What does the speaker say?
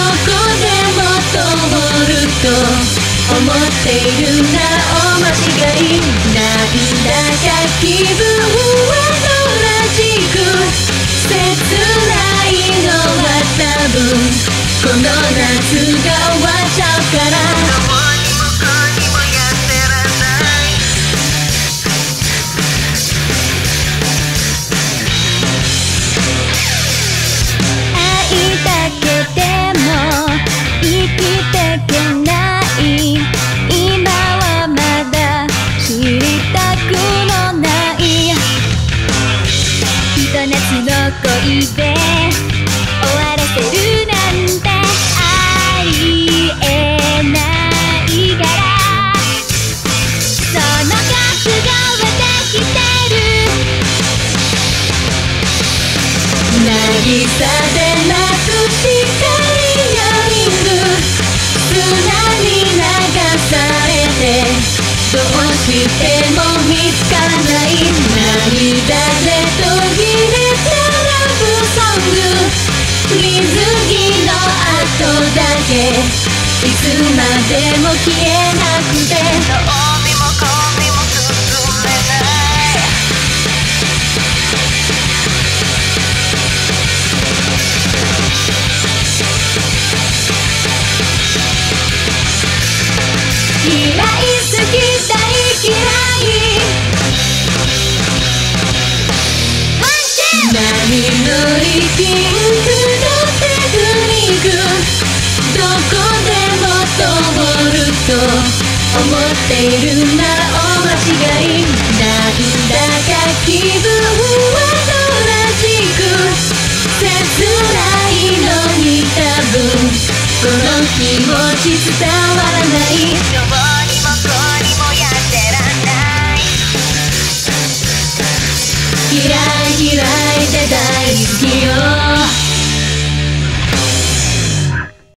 こでも通ると思っているならお間違いなんだか気分は同じく切ないのは多分この夏が終わっちゃうから恋で終わらせるなんてありえないからその覚悟はできてる渚でなくしたイヤリング砂に流されてどうしても見つからない涙で途切れた水着の後だけいつまでも消えなくてどうにもこうにも進めない嫌いすぎ大嫌い波乗りピンクのテクニックどこでも通ると思っているならお間違いなんだか気分は同じく切ないのに多分この気持ち伝わらないどうにもこうにもやってらんないキラキラで大